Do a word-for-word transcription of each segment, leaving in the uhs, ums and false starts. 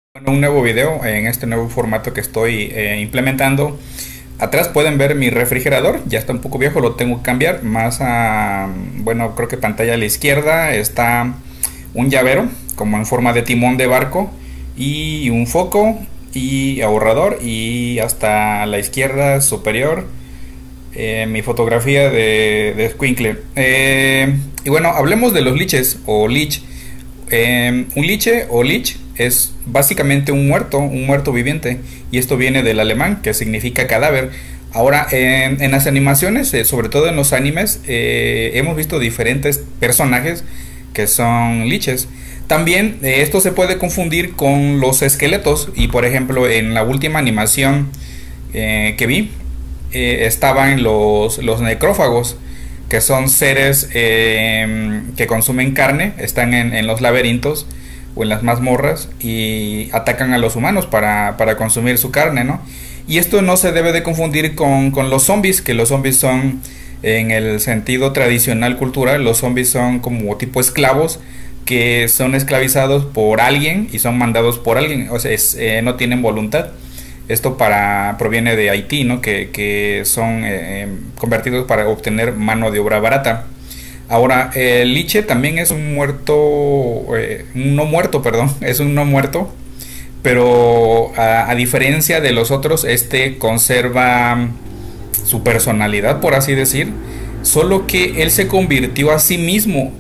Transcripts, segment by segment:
Bueno, un nuevo video en este nuevo formato que estoy eh, implementando. Atrás pueden ver mi refrigerador, ya está un poco viejo, lo tengo que cambiar. Más a, bueno, creo que pantalla a la izquierda está un llavero, como en forma de timón de barco, y un foco y ahorrador, y hasta la izquierda superior eh, mi fotografía de, de Squinkle. Eh, y bueno, hablemos de los liches o lich. Eh, un liche o lich es básicamente un muerto, un muerto viviente, y esto viene del alemán que significa cadáver. Ahora, eh, en las animaciones, eh, sobre todo en los animes, eh, hemos visto diferentes personajes que son liches. También eh, esto se puede confundir con los esqueletos, y por ejemplo en la última animación eh, que vi, eh, estaban los, los necrófagos, que son seres eh, que consumen carne, están en, en los laberintos o en las mazmorras y atacan a los humanos para, para consumir su carne, ¿no? Y esto no se debe de confundir con, con los zombies, que los zombies son, en el sentido tradicional cultural, los zombies son como tipo esclavos, que son esclavizados por alguien y son mandados por alguien, o sea, es, eh, no tienen voluntad. Esto para, proviene de Haití, ¿no? Que, que son eh, convertidos para obtener mano de obra barata. Ahora, el liche también es un muerto, eh, un no muerto, perdón, es un no muerto, pero a, a diferencia de los otros, este conserva su personalidad, por así decir, solo que él se convirtió a sí mismo,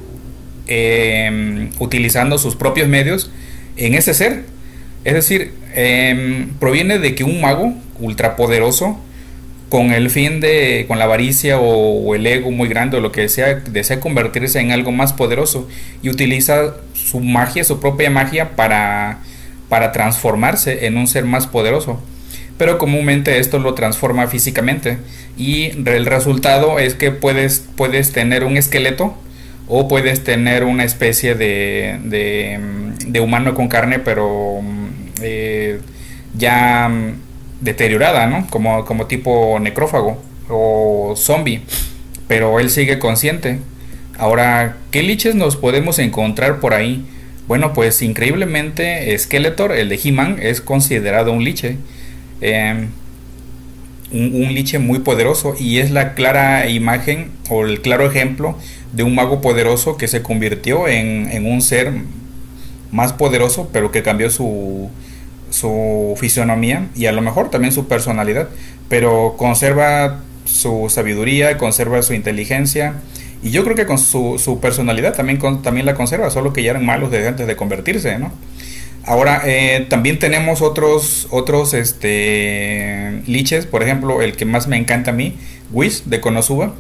eh, utilizando sus propios medios, en ese ser. Es decir, eh, proviene de que un mago ultrapoderoso, con el fin de, con la avaricia o, o el ego muy grande o lo que sea, desea convertirse en algo más poderoso y utiliza su magia, su propia magia para, para transformarse en un ser más poderoso. Pero comúnmente esto lo transforma físicamente, y el resultado es que puedes, puedes tener un esqueleto o puedes tener una especie de, de, de humano con carne, pero eh, ya deteriorada, ¿no? Como, como tipo necrófago o zombie, pero él sigue consciente. Ahora, ¿qué liches nos podemos encontrar por ahí? Bueno, pues increíblemente Skeletor, el de He-Man, es considerado un liche. Eh, un, un liche muy poderoso, y es la clara imagen o el claro ejemplo de un mago poderoso que se convirtió en, en un ser más poderoso, pero que cambió su, su fisionomía y a lo mejor también su personalidad, pero conserva su sabiduría, conserva su inteligencia, y yo creo que con su, su personalidad también, con, también la conserva, solo que ya eran malos desde antes de convertirse, ¿no? Ahora, eh, también tenemos otros, otros este, liches, por ejemplo, el que más me encanta a mí, Whis de Konosuba.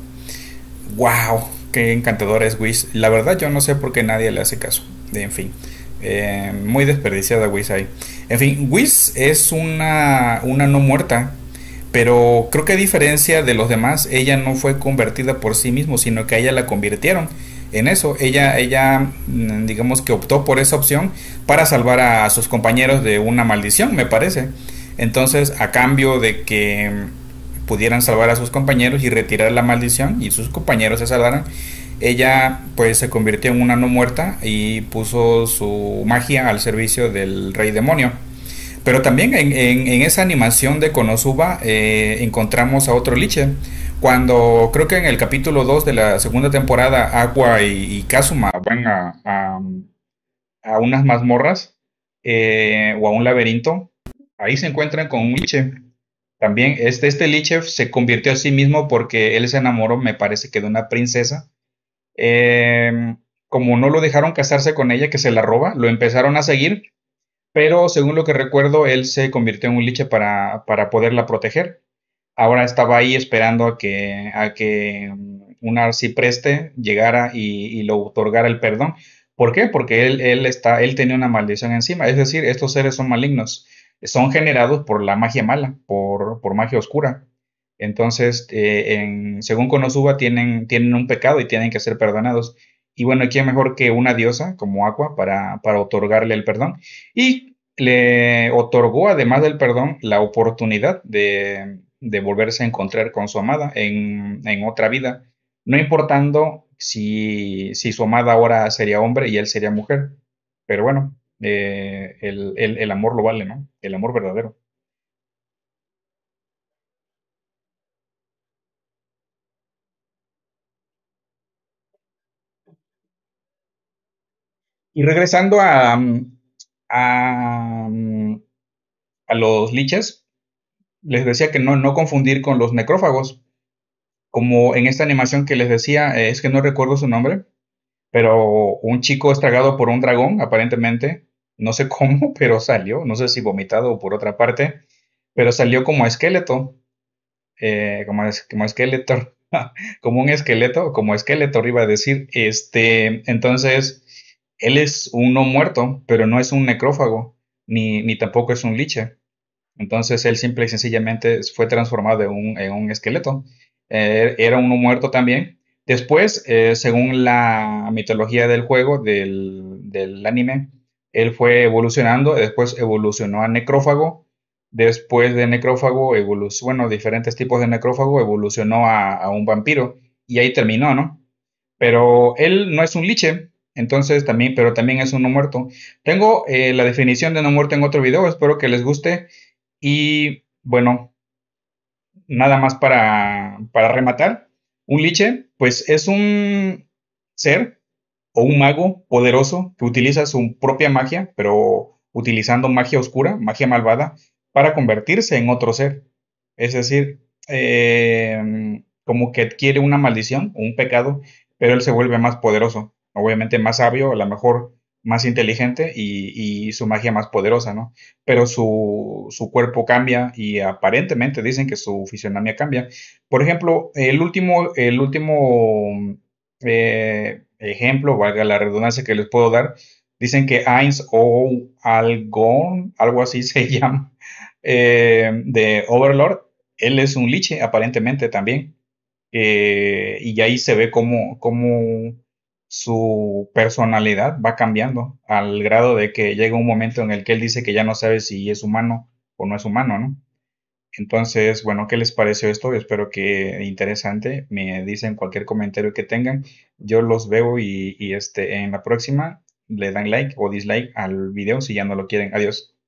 ¡Wow! ¡Qué encantador es Whis! La verdad, yo no sé por qué nadie le hace caso. En fin, eh, muy desperdiciada Whis ahí. En fin, Whis es una, una no muerta, pero creo que a diferencia de los demás, ella no fue convertida por sí mismo, sino que a ella la convirtieron en eso. Ella, ella, mm, digamos que optó por esa opción para salvar a sus compañeros de una maldición, me parece. Entonces, a cambio de que pudieran salvar a sus compañeros y retirar la maldición y sus compañeros se salvaran, ella pues se convirtió en una no muerta y puso su magia al servicio del rey demonio. Pero también en, en, en esa animación de Konosuba eh, encontramos a otro liche. Cuando creo que en el capítulo dos de la segunda temporada, Aqua y, y Kazuma van a, a, a unas mazmorras, eh, o a un laberinto, ahí se encuentran con un liche. También este, este liche se convirtió a sí mismo porque él se enamoró, me parece que de una princesa. Eh, Como no lo dejaron casarse con ella, que se la roba, lo empezaron a seguir, pero según lo que recuerdo, él se convirtió en un liche para, para poderla proteger. Ahora estaba ahí esperando a que, a que mm, un arcipreste llegara y, y lo otorgara el perdón. ¿Por qué? Porque él, él, está, él tenía una maldición encima. Es decir, estos seres son malignos. Son generados por la magia mala, por, por magia oscura. Entonces, eh, en, según Konosuba, tienen, tienen un pecado y tienen que ser perdonados. Y bueno, ¿quién mejor que una diosa como Aqua para, para otorgarle el perdón? Y le otorgó, además del perdón, la oportunidad de, de volverse a encontrar con su amada en, en otra vida, no importando si, si su amada ahora sería hombre y él sería mujer. Pero bueno, eh, el, el- el amor lo vale, ¿no? El amor verdadero. Y regresando a, mm, a, mm, a los liches, les decía que no, no confundir con los necrófagos. Como en esta animación que les decía, eh, es que no recuerdo su nombre, pero un chico es tragado por un dragón, aparentemente. No sé cómo, pero salió. No sé si vomitado o por otra parte, pero salió como esqueleto. eh, como, es, como esqueleto, como un esqueleto, como esqueleto iba a decir. Este, entonces, él es un no muerto, pero no es un necrófago, ni, ni tampoco es un liche. Entonces él simple y sencillamente fue transformado en un, en un esqueleto. Eh, era uno muerto también. Después, eh, según la mitología del juego, del, del anime, él fue evolucionando, después evolucionó a necrófago, después de necrófago, evolucionó, bueno, diferentes tipos de necrófago, evolucionó a, a un vampiro y ahí terminó, ¿no? Pero él no es un liche, entonces también, pero también es un no muerto. Tengo eh, la definición de no muerto en otro video, espero que les guste. Y bueno, nada más para, para rematar, un liche, pues es un ser o un mago poderoso que utiliza su propia magia, pero utilizando magia oscura, magia malvada, para convertirse en otro ser. Es decir, eh, como que adquiere una maldición o un pecado, pero él se vuelve más poderoso, obviamente más sabio, a lo mejor más inteligente y, y su magia más poderosa, ¿no? Pero su, su cuerpo cambia y aparentemente dicen que su fisionomía cambia. Por ejemplo, el último, el último eh, ejemplo, valga la redundancia que les puedo dar, dicen que Ainz o Algon, algo así se llama, eh, de Overlord, él es un liche aparentemente también. Eh, y ahí se ve cómo, cómo su personalidad va cambiando al grado de que llega un momento en el que él dice que ya no sabe si es humano o no es humano, ¿no? Entonces, bueno, ¿qué les pareció esto? Espero que interesante. Me dicen cualquier comentario que tengan. Yo los veo y, y este, en la próxima le dan like o dislike al video si ya no lo quieren. Adiós.